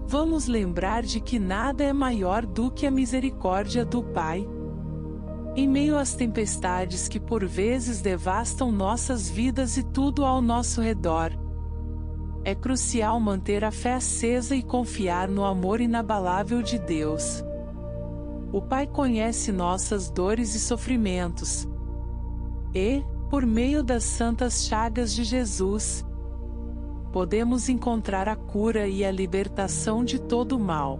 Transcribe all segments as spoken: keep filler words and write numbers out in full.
vamos lembrar de que nada é maior do que a misericórdia do Pai. Em meio às tempestades que por vezes devastam nossas vidas e tudo ao nosso redor, é crucial manter a fé acesa e confiar no amor inabalável de Deus. O Pai conhece nossas dores e sofrimentos, e, por meio das santas chagas de Jesus, podemos encontrar a cura e a libertação de todo o mal.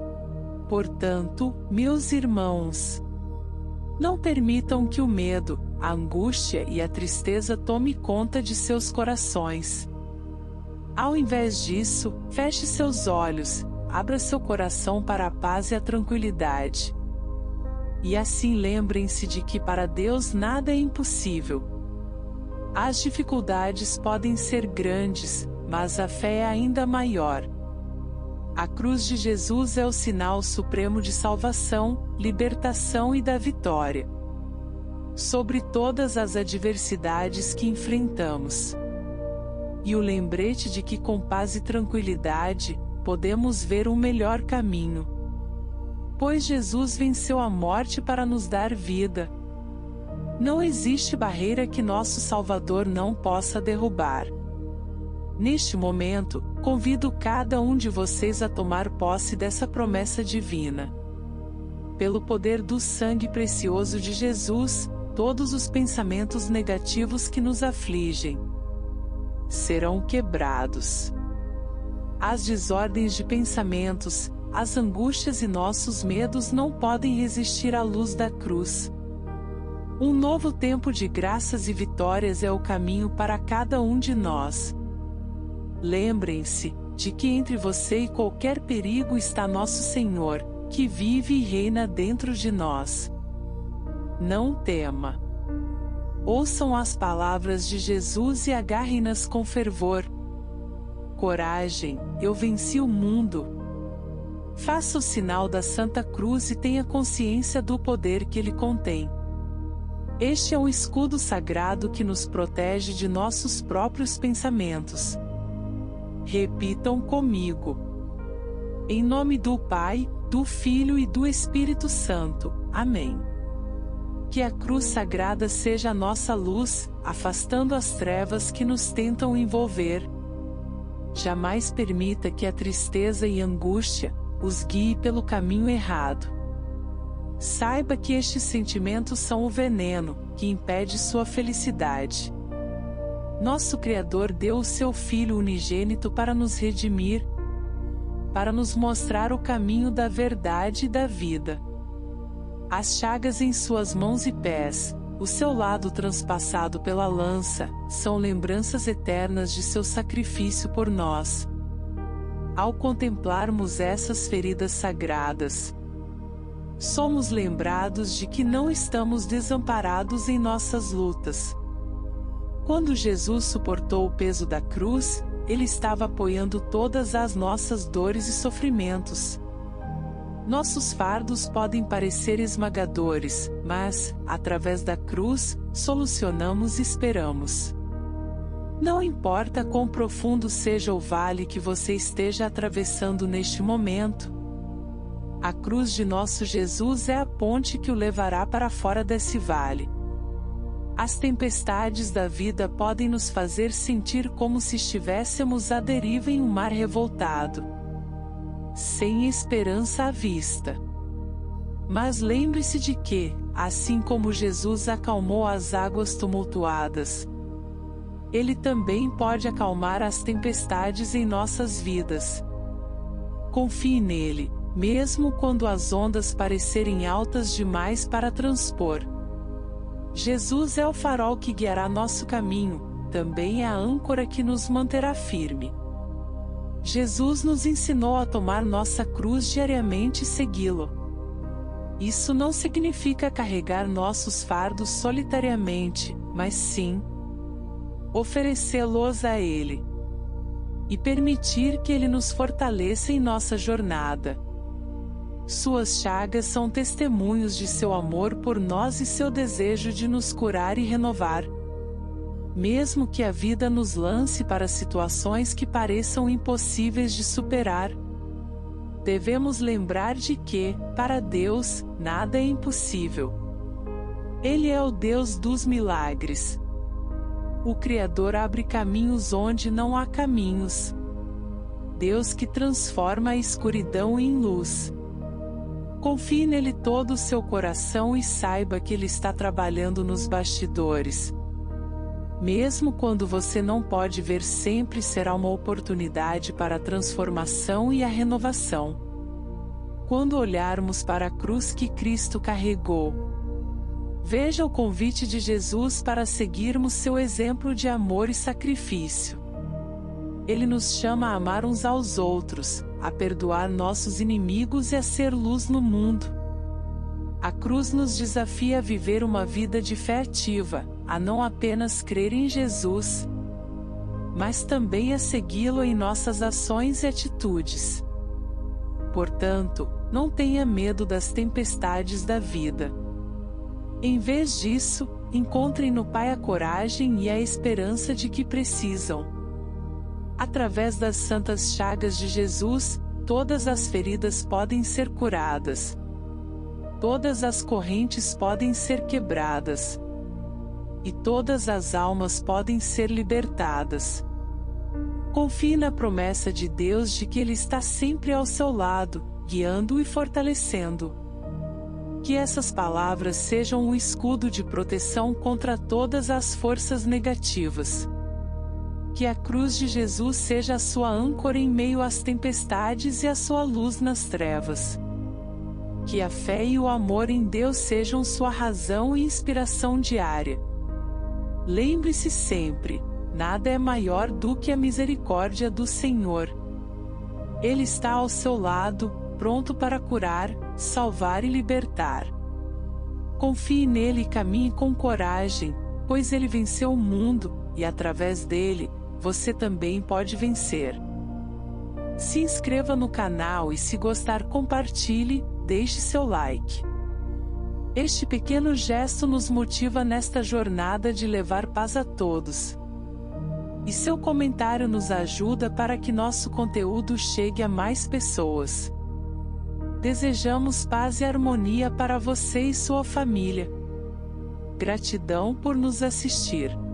Portanto, meus irmãos, não permitam que o medo, a angústia e a tristeza tome conta de seus corações. Ao invés disso, feche seus olhos, abra seu coração para a paz e a tranquilidade. E assim lembrem-se de que para Deus nada é impossível. As dificuldades podem ser grandes, mas a fé é ainda maior. A cruz de Jesus é o sinal supremo de salvação, libertação e da vitória sobre todas as adversidades que enfrentamos. E o lembrete de que com paz e tranquilidade, podemos ver um melhor caminho. Pois Jesus venceu a morte para nos dar vida. Não existe barreira que nosso Salvador não possa derrubar. Neste momento, convido cada um de vocês a tomar posse dessa promessa divina. Pelo poder do sangue precioso de Jesus, todos os pensamentos negativos que nos afligem serão quebrados. As desordens de pensamentos, as angústias e nossos medos não podem resistir à luz da cruz. Um novo tempo de graças e vitórias é o caminho para cada um de nós. Lembrem-se de que entre você e qualquer perigo está nosso Senhor, que vive e reina dentro de nós. Não tema. Ouçam as palavras de Jesus e agarrem-nas com fervor. Coragem, eu venci o mundo. Faça o sinal da Santa Cruz e tenha consciência do poder que ele contém. Este é um escudo sagrado que nos protege de nossos próprios pensamentos. Repitam comigo. Em nome do Pai, do Filho e do Espírito Santo. Amém. Que a cruz sagrada seja a nossa luz, afastando as trevas que nos tentam envolver. Jamais permita que a tristeza e angústia os guie pelo caminho errado. Saiba que estes sentimentos são o veneno que impede sua felicidade. Nosso Criador deu o seu Filho unigênito para nos redimir, para nos mostrar o caminho da verdade e da vida. As chagas em suas mãos e pés, o seu lado transpassado pela lança, são lembranças eternas de seu sacrifício por nós. Ao contemplarmos essas feridas sagradas, somos lembrados de que não estamos desamparados em nossas lutas. Quando Jesus suportou o peso da cruz, ele estava apoiando todas as nossas dores e sofrimentos. Nossos fardos podem parecer esmagadores, mas, através da cruz, solucionamos e esperamos. Não importa quão profundo seja o vale que você esteja atravessando neste momento, a cruz de nosso Jesus é a ponte que o levará para fora desse vale. As tempestades da vida podem nos fazer sentir como se estivéssemos à deriva em um mar revoltado, sem esperança à vista. Mas lembre-se de que, assim como Jesus acalmou as águas tumultuadas, Ele também pode acalmar as tempestades em nossas vidas. Confie nele, mesmo quando as ondas parecerem altas demais para transpor. Jesus é o farol que guiará nosso caminho, também é a âncora que nos manterá firme. Jesus nos ensinou a tomar nossa cruz diariamente e segui-lo. Isso não significa carregar nossos fardos solitariamente, mas sim oferecê-los a Ele e permitir que Ele nos fortaleça em nossa jornada. Suas chagas são testemunhos de seu amor por nós e seu desejo de nos curar e renovar. Mesmo que a vida nos lance para situações que pareçam impossíveis de superar, devemos lembrar de que, para Deus, nada é impossível. Ele é o Deus dos milagres. O Criador abre caminhos onde não há caminhos. Deus que transforma a escuridão em luz. Confie nele todo o seu coração e saiba que ele está trabalhando nos bastidores. Mesmo quando você não pode ver, sempre será uma oportunidade para a transformação e a renovação. Quando olharmos para a cruz que Cristo carregou, veja o convite de Jesus para seguirmos seu exemplo de amor e sacrifício. Ele nos chama a amar uns aos outros, a perdoar nossos inimigos e a ser luz no mundo. A cruz nos desafia a viver uma vida de fé ativa, a não apenas crer em Jesus, mas também a segui-lo em nossas ações e atitudes. Portanto, não tenha medo das tempestades da vida. Em vez disso, encontrem no Pai a coragem e a esperança de que precisam. Através das santas chagas de Jesus, todas as feridas podem ser curadas. Todas as correntes podem ser quebradas. E todas as almas podem ser libertadas. Confie na promessa de Deus de que Ele está sempre ao seu lado, guiando e fortalecendo. Que essas palavras sejam um escudo de proteção contra todas as forças negativas. Que a cruz de Jesus seja a sua âncora em meio às tempestades e a sua luz nas trevas. Que a fé e o amor em Deus sejam sua razão e inspiração diária. Lembre-se sempre, nada é maior do que a misericórdia do Senhor. Ele está ao seu lado, pronto para curar, salvar e libertar. Confie nele e caminhe com coragem, pois ele venceu o mundo, e através dele, você também pode vencer. Se inscreva no canal e, se gostar, compartilhe, deixe seu like. Este pequeno gesto nos motiva nesta jornada de levar paz a todos. E seu comentário nos ajuda para que nosso conteúdo chegue a mais pessoas. Desejamos paz e harmonia para você e sua família. Gratidão por nos assistir.